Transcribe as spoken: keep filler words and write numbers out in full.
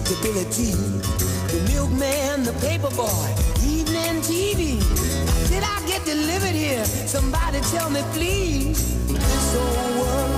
respectability. The milkman, the paper boy, evening T V. Did I get delivered here? Somebody tell me please. This old world